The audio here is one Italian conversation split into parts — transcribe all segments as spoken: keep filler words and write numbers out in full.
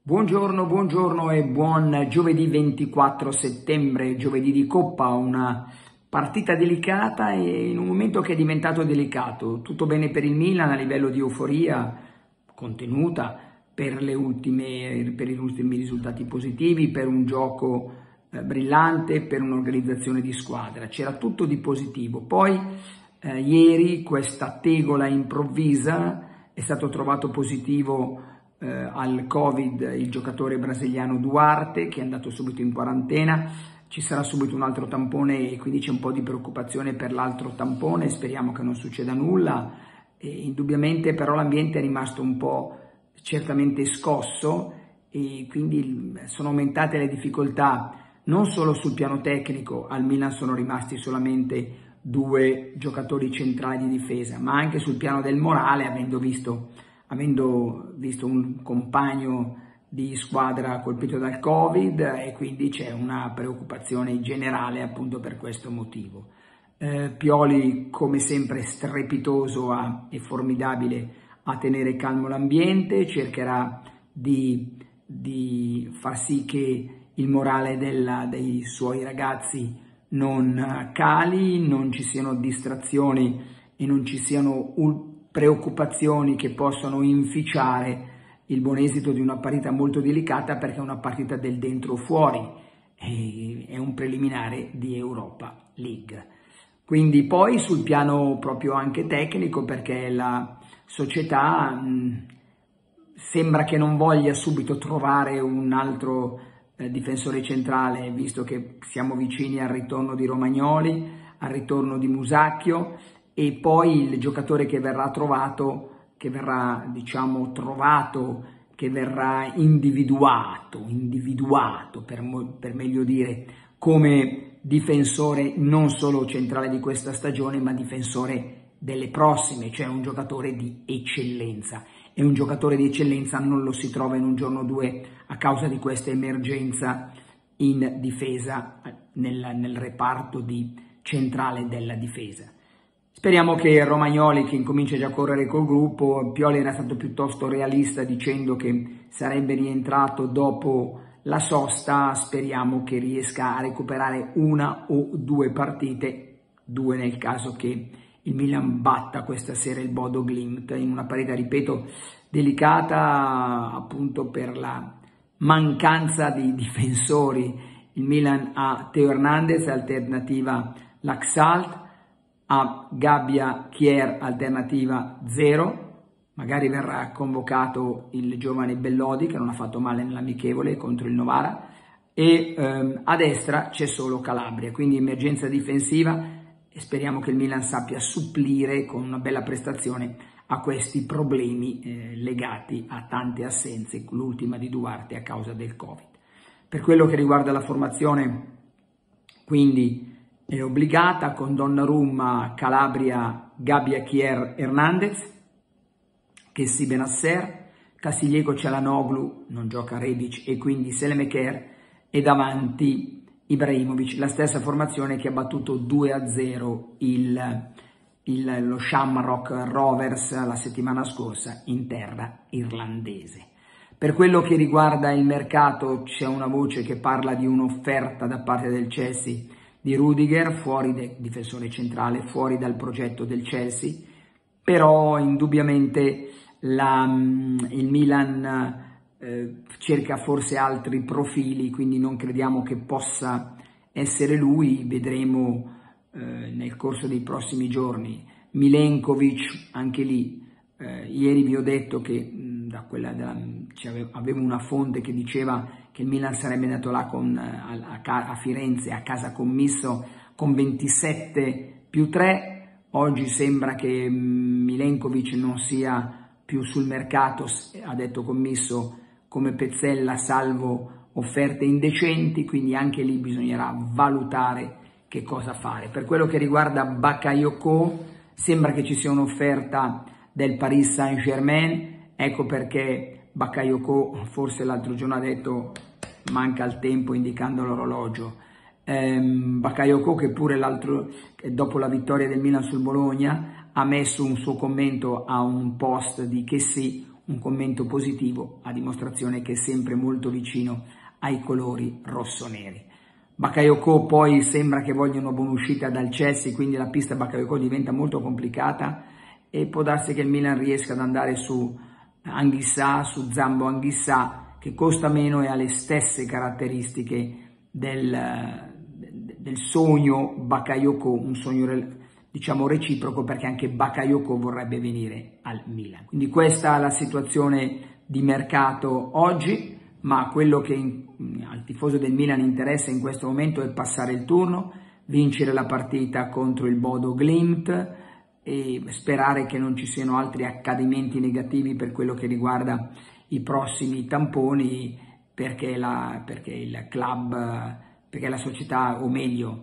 Buongiorno, buongiorno e buon giovedì ventiquattro settembre, giovedì di Coppa, una partita delicata e in un momento che è diventato delicato. Tutto bene per il Milan a livello di euforia contenuta per, le ultime, per gli ultimi risultati positivi, per un gioco eh, brillante, per un'organizzazione di squadra. C'era tutto di positivo. Poi eh, ieri questa tegola improvvisa è stato trovato positivo Eh, al Covid il giocatore brasiliano Duarte, che è andato subito in quarantena. Ci sarà subito un altro tampone e quindi c'è un po' di preoccupazione per l'altro tampone, speriamo che non succeda nulla. E indubbiamente però l'ambiente è rimasto un po' certamente scosso e quindi sono aumentate le difficoltà non solo sul piano tecnico. Al Milan sono rimasti solamente due giocatori centrali di difesa, ma anche sul piano del morale, avendo visto avendo visto un compagno di squadra colpito dal Covid, e quindi c'è una preoccupazione generale appunto per questo motivo. Eh, Pioli come sempre strepitoso a, e formidabile a tenere calmo l'ambiente, cercherà di, di far sì che il morale della, dei suoi ragazzi non cali, non ci siano distrazioni e non ci siano ulteriori preoccupazioni che possono inficiare il buon esito di una partita molto delicata, perché è una partita del dentro o fuori, è un preliminare di Europa League. Quindi poi sul piano proprio anche tecnico, perché la società mh, sembra che non voglia subito trovare un altro eh, difensore centrale, visto che siamo vicini al ritorno di Romagnoli, al ritorno di Musacchio, e poi il giocatore che verrà trovato, che verrà diciamo trovato, che verrà individuato, individuato per, per meglio dire, come difensore non solo centrale di questa stagione, ma difensore delle prossime, cioè un giocatore di eccellenza. E un giocatore di eccellenza non lo si trova in un giorno o due a causa di questa emergenza in difesa, nel, nel reparto di centrale della difesa. Speriamo che Romagnoli, che incomincia già a correre col gruppo, Pioli era stato piuttosto realista dicendo che sarebbe rientrato dopo la sosta, speriamo che riesca a recuperare una o due partite, due nel caso che il Milan batta questa sera il Bodo Glimt, in una partita, ripeto, delicata appunto per la mancanza di difensori. Il Milan ha Theo Hernandez, alternativa Laxalt, a Gabbia Kier, alternativa zero, magari verrà convocato il giovane Bellodi, che non ha fatto male nell'amichevole contro il Novara, e ehm, a destra c'è solo Calabria, quindi emergenza difensiva, e speriamo che il Milan sappia supplire con una bella prestazione a questi problemi eh, legati a tante assenze, l'ultima di Duarte a causa del Covid. Per quello che riguarda la formazione, quindi è obbligata con Donnarumma, Calabria, Gabbia Kier, Hernandez, Kessi Benasser, Castillejo, Çalhanoğlu, non gioca Rebic e quindi Selemakers, e davanti Ibrahimovic, la stessa formazione che ha battuto due a zero il, il, lo Shamrock Rovers la settimana scorsa in terra irlandese. Per quello che riguarda il mercato, c'è una voce che parla di un'offerta da parte del Chelsea di Rudiger, fuori del difensore centrale, fuori dal progetto del Chelsea, però indubbiamente la, il Milan eh, cerca forse altri profili, quindi non crediamo che possa essere lui, vedremo eh, nel corso dei prossimi giorni. Milenkovic, anche lì, eh, ieri vi ho detto che mh, da quella della, cioè, avevo una fonte che diceva che il Milan sarebbe andato là con, a, a Firenze, a casa commisso, con ventisette più tre, oggi sembra che Milenkovic non sia più sul mercato, ha detto commisso, come Pezzella, salvo offerte indecenti, quindi anche lì bisognerà valutare che cosa fare. Per quello che riguarda Bakayoko, sembra che ci sia un'offerta del Paris Saint-Germain, ecco perché Bakayoko forse l'altro giorno ha detto manca il tempo indicando l'orologio. ehm, Bakayoko, che pure l'altro dopo la vittoria del Milan sul Bologna ha messo un suo commento a un post di Kessi, un commento positivo a dimostrazione che è sempre molto vicino ai colori rossoneri. Bakayoko poi sembra che voglia una buona uscita dal Chelsea, quindi la pista Bakayoko diventa molto complicata e può darsi che il Milan riesca ad andare su Anguissa, su Zambo Anguissa, che costa meno e ha le stesse caratteristiche del, del sogno Bakayoko, un sogno diciamo reciproco, perché anche Bakayoko vorrebbe venire al Milan. Quindi questa è la situazione di mercato oggi, ma quello che in, al tifoso del Milan interessa in questo momento è passare il turno, vincere la partita contro il Bodo Glimt e sperare che non ci siano altri accadimenti negativi per quello che riguarda i prossimi tamponi, perché, la, perché il club, perché la società, o meglio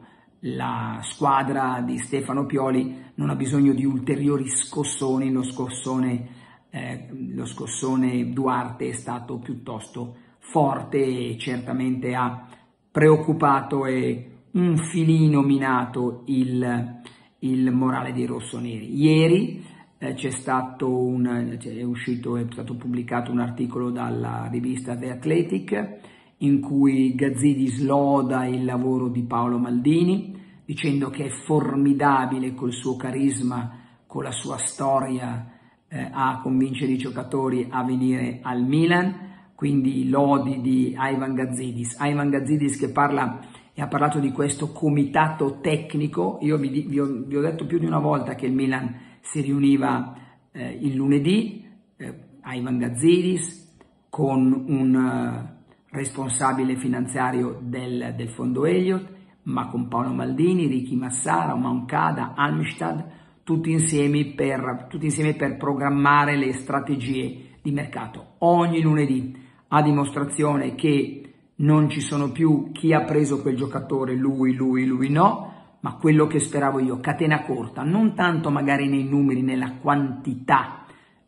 la squadra di Stefano Pioli, non ha bisogno di ulteriori scossoni. Lo scossone, eh, lo scossone Duarte è stato piuttosto forte e certamente ha preoccupato e un filino minato il, il morale dei rossoneri. Ieri eh, c'è stato un, è uscito, è stato pubblicato un articolo dalla rivista The Athletic in cui Gazidis loda il lavoro di Paolo Maldini, dicendo che è formidabile col suo carisma, con la sua storia eh, a convincere i giocatori a venire al Milan. Quindi lodi di Ivan Gazidis. Ivan Gazidis che parla e ha parlato di questo comitato tecnico. Io vi, vi, ho, vi ho detto più di una volta che il Milan si riuniva eh, il lunedì, eh, Ivan Gazidis con un uh, responsabile finanziario del, del fondo Elliott, ma con Paolo Maldini, Ricky Massara, Moncada, Almstad, tutti insieme, per, tutti insieme per programmare le strategie di mercato. Ogni lunedì, a dimostrazione che non ci sono più chi ha preso quel giocatore, lui, lui, lui no, ma quello che speravo io, catena corta, non tanto magari nei numeri, nella quantità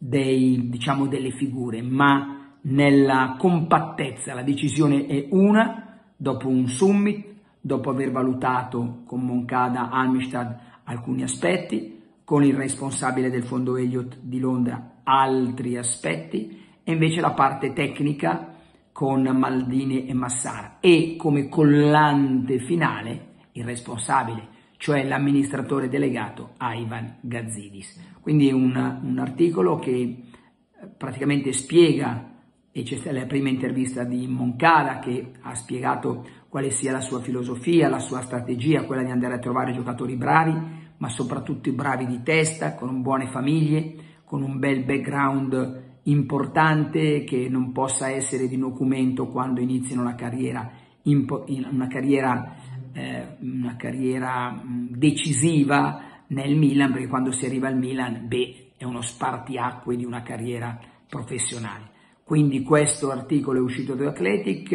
dei, diciamo, delle figure, ma nella compattezza. La decisione è una, dopo un summit, dopo aver valutato con Moncada, Almstad alcuni aspetti, con il responsabile del fondo Elliott di Londra altri aspetti, e invece la parte tecnica con Maldini e Massara, e come collante finale il responsabile, cioè l'amministratore delegato Ivan Gazidis. Quindi un, un articolo che praticamente spiega, e c'è stata la prima intervista di Moncada che ha spiegato quale sia la sua filosofia, la sua strategia, quella di andare a trovare giocatori bravi, ma soprattutto bravi di testa, con buone famiglie, con un bel background importante, che non possa essere di documento quando iniziano una carriera, una carriera, eh, una carriera decisiva nel Milan, perché quando si arriva al Milan, beh, è uno spartiacque di una carriera professionale. Quindi questo articolo è uscito da Athletic,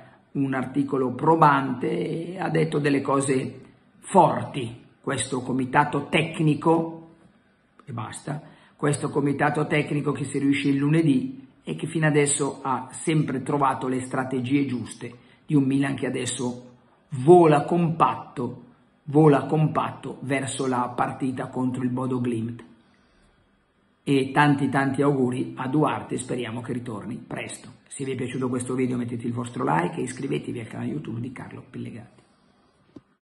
un articolo probante, ha detto delle cose forti. Questo comitato tecnico, e basta, questo comitato tecnico che si riunisce il lunedì e che fino adesso ha sempre trovato le strategie giuste di un Milan che adesso vola compatto, vola compatto verso la partita contro il Bodo Glimt. E tanti tanti auguri a Duarte, speriamo che ritorni presto. Se vi è piaciuto questo video mettete il vostro like e iscrivetevi al canale YouTube di Carlo Pellegatti.